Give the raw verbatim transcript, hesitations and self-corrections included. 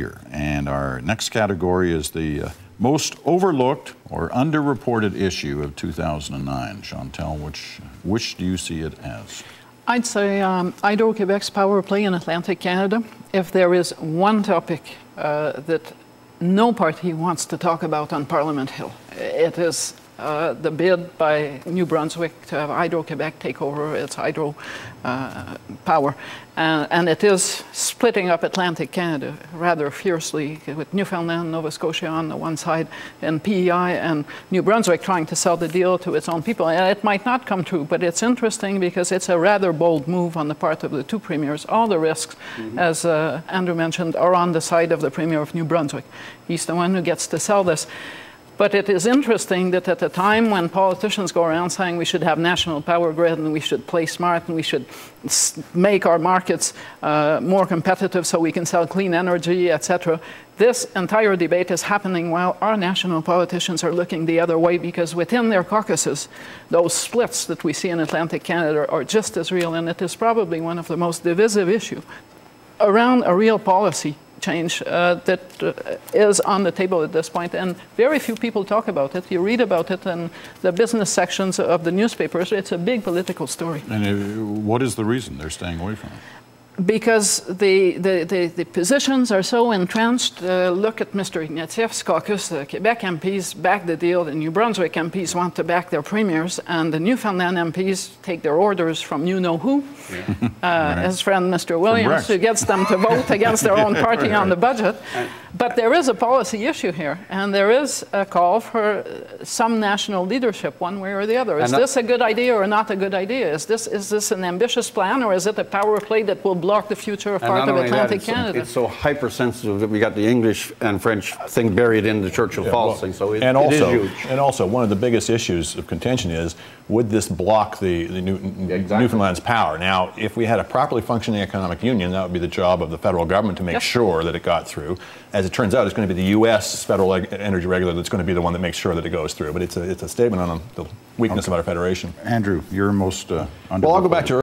here. And our next category is the uh, most overlooked or underreported issue of two thousand nine. Chantal, which, which do you see it as? I'd say um, Hydro-Quebec's power play in Atlantic Canada. If there is one topic uh, that no party wants to talk about on Parliament Hill, it is uh, the bid by New Brunswick to have Hydro-Quebec take over its hydro uh, power. Uh, and it is splitting up Atlantic Canada rather fiercely, with Newfoundland, Nova Scotia on the one side, and P E I and New Brunswick trying to sell the deal to its own people. And it might not come true, but it's interesting because it's a rather bold move on the part of the two premiers. All the risks, mm-hmm. as uh, Andrew mentioned, are on the side of the Premier of New Brunswick. He's the one who gets to sell this. But it is interesting that at a time when politicians go around saying we should have national power grid and we should play smart and we should make our markets uh, more competitive so we can sell clean energy, et cetera, this entire debate is happening while our national politicians are looking the other way, because within their caucuses, those splits that we see in Atlantic Canada are just as real, and it is probably one of the most divisive issues around a real policy change uh, that uh, is on the table at this point, and very few people talk about it. You read about it in the business sections of the newspapers. It's a big political story. And uh, what is the reason they're staying away from it? Because the, the, the, the positions are so entrenched. Uh, look at Mister Ignatieff's caucus. The Quebec M Ps back the deal. The New Brunswick M Ps want to back their premiers. And the Newfoundland M Ps take their orders from you-know-who. Yeah. Uh, right. His friend Mister Williams, who gets them to vote against their own party on the budget. But there is a policy issue here. And there is a call for some national leadership, one way or the other. Is this a good idea or not a good idea? Is this, is this an ambitious plan, or is it a power play that will block the future of part of Atlantic that, Canada? It's so hypersensitive that we got the English and French thing buried in the Churchill yeah, Falls well, thing, so it, and also, it is huge. And also, one of the biggest issues of contention is, would this block the, the New, yeah, exactly. Newfoundland's power? Now, if we had a properly functioning economic union, that would be the job of the federal government to make yes. sure that it got through. As it turns out, it's going to be the U S federal energy regulator that's going to be the one that makes sure that it goes through. But it's a, it's a statement on the weakness okay. of our federation. Andrew, you're most uh, Well, I'll go back to